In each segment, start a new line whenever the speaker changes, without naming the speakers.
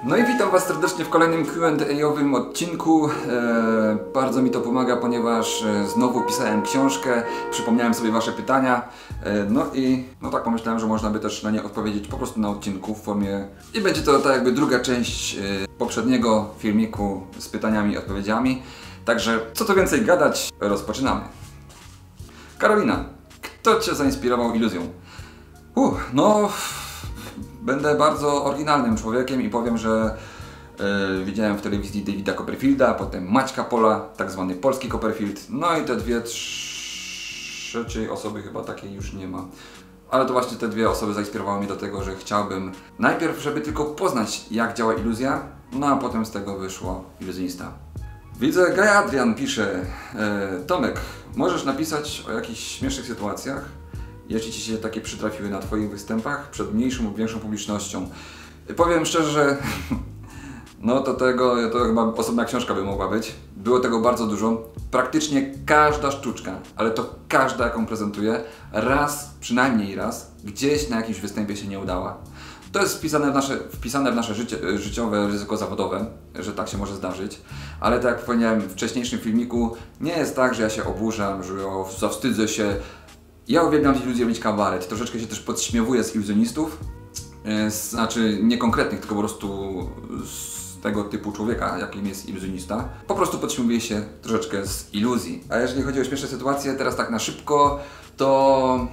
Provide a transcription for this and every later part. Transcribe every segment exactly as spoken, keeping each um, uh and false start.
No i witam Was serdecznie w kolejnym Q and A-owym odcinku. E, bardzo mi to pomaga, ponieważ e, znowu pisałem książkę, przypomniałem sobie Wasze pytania. E, no i no tak pomyślałem, że można by też na nie odpowiedzieć po prostu na odcinku w formie... I będzie to tak jakby druga część e, poprzedniego filmiku z pytaniami i odpowiedziami. Także co tu więcej gadać, rozpoczynamy. Karolina, kto Cię zainspirował iluzją? Uh, no... Będę bardzo oryginalnym człowiekiem i powiem, że yy, widziałem w telewizji Davida Copperfielda, potem Maćka Pola, tak zwany polski Copperfield, no i te dwie trzeciej osoby chyba takiej już nie ma. Ale to właśnie te dwie osoby zainspirowały mnie do tego, że chciałbym najpierw, żeby tylko poznać, jak działa iluzja, no a potem z tego wyszło iluzjonista. Widzę, Gaja Adrian pisze, e, Tomek, możesz napisać o jakichś śmiesznych sytuacjach, jeśli Ci się takie przytrafiły na Twoich występach przed mniejszą lub większą publicznością. Powiem szczerze, że no to tego, to chyba osobna książka by mogła być. Było tego bardzo dużo. Praktycznie każda sztuczka, ale to każda, jaką prezentuję, raz, przynajmniej raz, gdzieś na jakimś występie się nie udała. To jest wpisane w nasze, wpisane w nasze życie, życiowe ryzyko zawodowe, że tak się może zdarzyć. Ale tak jak powiedziałem w wcześniejszym filmiku, nie jest tak, że ja się oburzam, że o, zawstydzę się. Ja uwielbiam w iluzji robić kabaret. Troszeczkę się też podśmiewuję z iluzjonistów. Yy, znaczy nie konkretnych, tylko po prostu z tego typu człowieka, jakim jest iluzjonista. Po prostu podśmiewuję się troszeczkę z iluzji. A jeżeli chodzi o śmieszne sytuacje, teraz tak na szybko, to...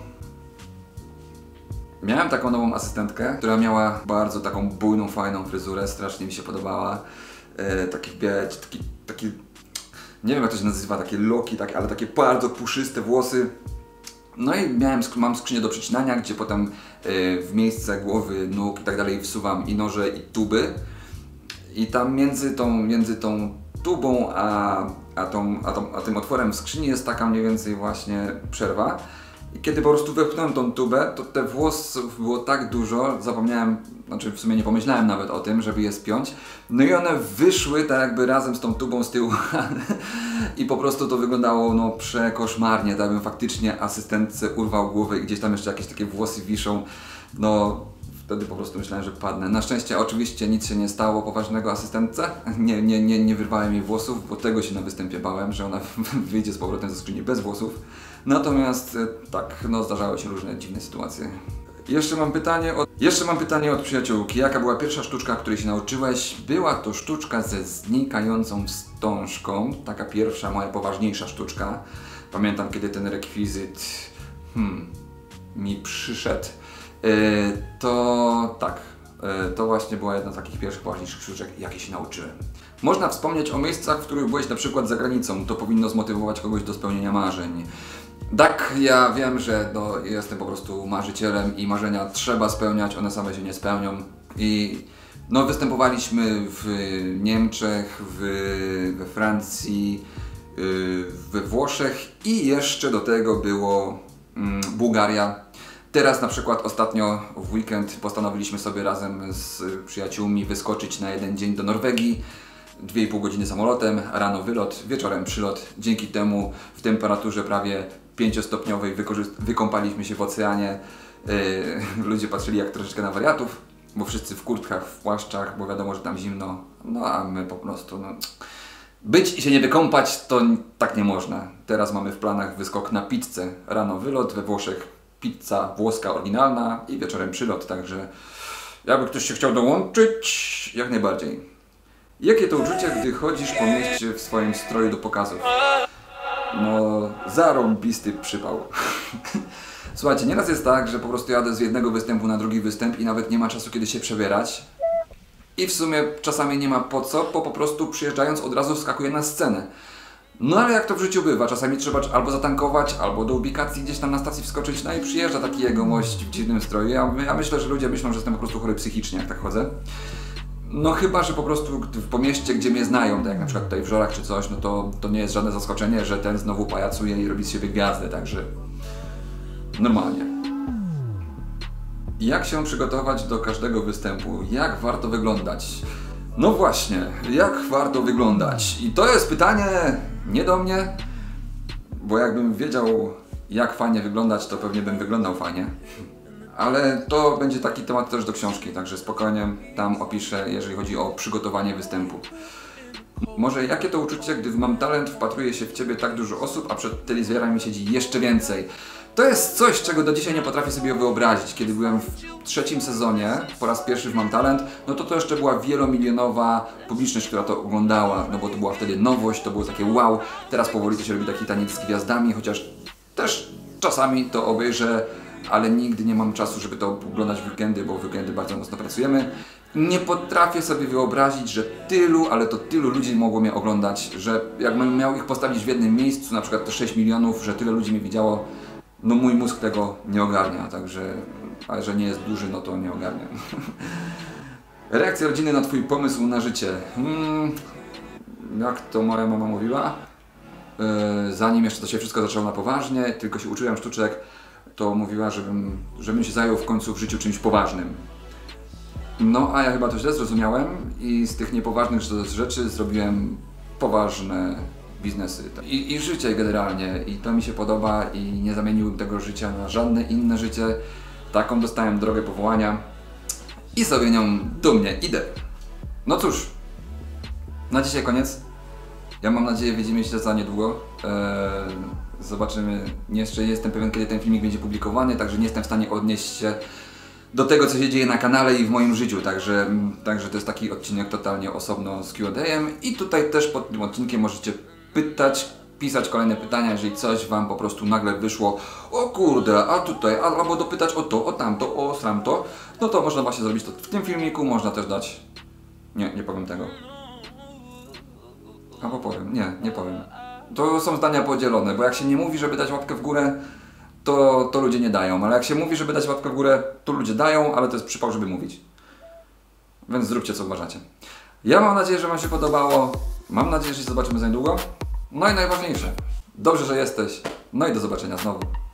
Miałem taką nową asystentkę, która miała bardzo taką bujną, fajną fryzurę, strasznie mi się podobała. Yy, taki, wiecie, taki, taki... Nie wiem jak to się nazywa, takie loki, tak, ale takie bardzo puszyste włosy. No i miałem, mam skrzynię do przecinania, gdzie potem yy, w miejsce głowy, nóg i tak dalej wsuwam i noże i tuby. I tam między tą, między tą tubą a, a, tą, a, tą, a tym otworem w skrzyni jest taka mniej więcej właśnie przerwa. I kiedy po prostu wepchnąłem tą tubę, to te włosów było tak dużo, zapomniałem, znaczy w sumie nie pomyślałem nawet o tym, żeby je spiąć. No i one wyszły tak jakby razem z tą tubą z tyłu i po prostu to wyglądało no przekoszmarnie, tak bym faktycznie asystentce urwał głowę i gdzieś tam jeszcze jakieś takie włosy wiszą. No wtedy po prostu myślałem, że padnę. Na szczęście oczywiście nic się nie stało poważnego asystentce, nie, nie, nie, nie wyrwałem jej włosów, bo tego się na występie bałem, że ona wyjdzie z powrotem ze skrzyni bez włosów. Natomiast tak, no zdarzały się różne dziwne sytuacje. Jeszcze mam pytanie od, jeszcze mam pytanie od przyjaciółki. Jaka była pierwsza sztuczka, której się nauczyłeś? Była to sztuczka ze znikającą wstążką. Taka pierwsza, moja poważniejsza sztuczka. Pamiętam, kiedy ten rekwizyt hmm, mi przyszedł. Yy, to tak, yy, to właśnie była jedna z takich pierwszych poważniejszych sztuczek, jakie się nauczyłem. Można wspomnieć o miejscach, w których byłeś na przykład za granicą. To powinno zmotywować kogoś do spełnienia marzeń. Tak, ja wiem, że no, jestem po prostu marzycielem i marzenia trzeba spełniać, one same się nie spełnią. I no, występowaliśmy w Niemczech, w, we Francji, yy, we Włoszech i jeszcze do tego było mm, Bułgaria. Teraz na przykład ostatnio w weekend postanowiliśmy sobie razem z przyjaciółmi wyskoczyć na jeden dzień do Norwegii. dwie i pół godziny samolotem, rano wylot, wieczorem przylot. Dzięki temu w temperaturze prawie pięciostopniowej wykąpaliśmy się w oceanie. Yy, ludzie patrzyli jak troszeczkę na wariatów, bo wszyscy w kurtkach, w płaszczach, bo wiadomo, że tam zimno. No a my po prostu... No, być i się nie wykąpać to tak nie można. Teraz mamy w planach wyskok na pizzę. Rano wylot, we Włoszech pizza włoska oryginalna i wieczorem przylot, także jakby ktoś się chciał dołączyć, jak najbardziej. Jakie to uczucie, gdy chodzisz po mieście w swoim stroju do pokazów? No, zarąbisty przypał. Słuchajcie, nieraz jest tak, że po prostu jadę z jednego występu na drugi występ i nawet nie ma czasu, kiedy się przebierać. I w sumie czasami nie ma po co, bo po prostu przyjeżdżając od razu wskakuję na scenę. No ale jak to w życiu bywa, czasami trzeba albo zatankować, albo do ubikacji gdzieś tam na stacji wskoczyć, no i przyjeżdża taki jegomość w dziwnym stroju. Ja, ja myślę, że ludzie myślą, że jestem po prostu chory psychicznie, jak tak chodzę. No chyba, że po prostu po mieście, gdzie mnie znają, tak jak na przykład tutaj w Żorach czy coś, no to, to nie jest żadne zaskoczenie, że ten znowu pajacuje i robi z siebie gwiazdę, także normalnie. Jak się przygotować do każdego występu? Jak warto wyglądać? No właśnie, jak warto wyglądać? I to jest pytanie nie do mnie, bo jakbym wiedział jak fajnie wyglądać, to pewnie bym wyglądał fajnie. Ale to będzie taki temat też do książki, także spokojnie tam opiszę, jeżeli chodzi o przygotowanie występu. Może jakie to uczucie, gdy w Mam Talent wpatruje się w Ciebie tak dużo osób, a przed telewizorami siedzi jeszcze więcej? To jest coś, czego do dzisiaj nie potrafię sobie wyobrazić. Kiedy byłem w trzecim sezonie, po raz pierwszy w Mam Talent, no to to jeszcze była wielomilionowa publiczność, która to oglądała, no bo to była wtedy nowość, to było takie wow. Teraz powoli to się robi taki taniec z gwiazdami, chociaż też czasami to obejrzę, ale nigdy nie mam czasu, żeby to oglądać w weekendy, bo w weekendy bardzo mocno pracujemy. Nie potrafię sobie wyobrazić, że tylu, ale to tylu ludzi mogło mnie oglądać, że jakbym miał ich postawić w jednym miejscu, na przykład te sześć milionów, że tyle ludzi mnie widziało, no mój mózg tego nie ogarnia, także, ale że nie jest duży, no to nie ogarnia. Reakcja rodziny na Twój pomysł na życie. Hmm, jak to moja mama mówiła? Yy, zanim jeszcze to się wszystko zaczęło na poważnie, tylko się uczyłem sztuczek, to mówiła, żebym, żebym się zajął w końcu w życiu czymś poważnym. No, a ja chyba to źle zrozumiałem i z tych niepoważnych rzeczy zrobiłem poważne biznesy. I, i życie generalnie. I to mi się podoba i nie zamieniłbym tego życia na żadne inne życie. Taką dostałem drogę powołania i sobie nią dumnie idę. No cóż, na dzisiaj koniec. Ja mam nadzieję, widzimy się za niedługo. Eee, zobaczymy. Jeszcze nie jestem pewien, kiedy ten filmik będzie publikowany, także nie jestem w stanie odnieść się do tego, co się dzieje na kanale i w moim życiu, także, także to jest taki odcinek totalnie osobno z Q and A-em i tutaj też pod tym odcinkiem możecie pytać, pisać kolejne pytania, jeżeli coś Wam po prostu nagle wyszło, o kurde, a tutaj, a, albo dopytać o to, o tamto, o sramto, no to można właśnie zrobić to w tym filmiku, można też dać, nie, nie powiem tego, albo powiem, nie, nie powiem, to są zdania podzielone, bo jak się nie mówi, żeby dać łapkę w górę, To, to ludzie nie dają, ale jak się mówi, żeby dać łapkę w górę, to ludzie dają, ale to jest przypał, żeby mówić. Więc zróbcie, co uważacie. Ja mam nadzieję, że Wam się podobało. Mam nadzieję, że się zobaczymy za niedługo. No i najważniejsze, dobrze, że jesteś. No i do zobaczenia znowu.